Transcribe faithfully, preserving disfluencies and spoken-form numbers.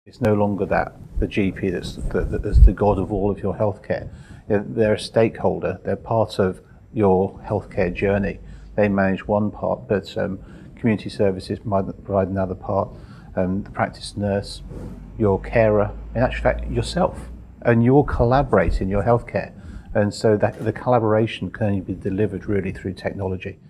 It's no longer that the G P that's the, that's the god of all of your healthcare. You know, they're a stakeholder. They're part of your healthcare journey. They manage one part, but um, community services provide another part. Um, the practice nurse, your carer, in actual fact yourself, and you all collaborate in your healthcare. And so that the collaboration can only be delivered really through technology.